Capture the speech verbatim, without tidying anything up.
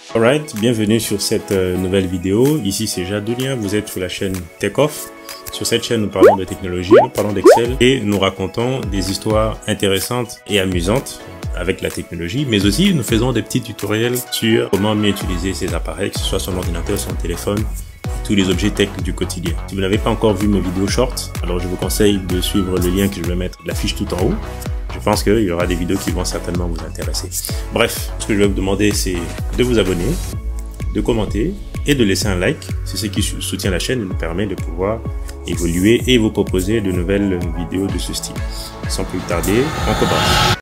Alright, bienvenue sur cette euh, nouvelle vidéo. Ici c'est Jadolien, vous êtes sur la chaîne TechOff. Sur cette chaîne, nous parlons de technologie, nous parlons d'Excel et nous racontons des histoires intéressantes et amusantes avec la technologie, mais aussi nous faisons des petits tutoriels sur comment mieux utiliser ces appareils, que ce soit son ordinateur, son téléphone, tous les objets tech du quotidien. Si vous n'avez pas encore vu mes vidéos short, alors je vous conseille de suivre le lien que je vais mettre, la fiche tout en haut. Je pense qu'il y aura des vidéos qui vont certainement vous intéresser. Bref, ce que je vais vous demander, c'est de vous abonner, de commenter et de laisser un like. C'est ce qui soutient la chaîne et nous permet de pouvoir évoluer et vous proposer de nouvelles vidéos de ce style. Sans plus tarder, on commence.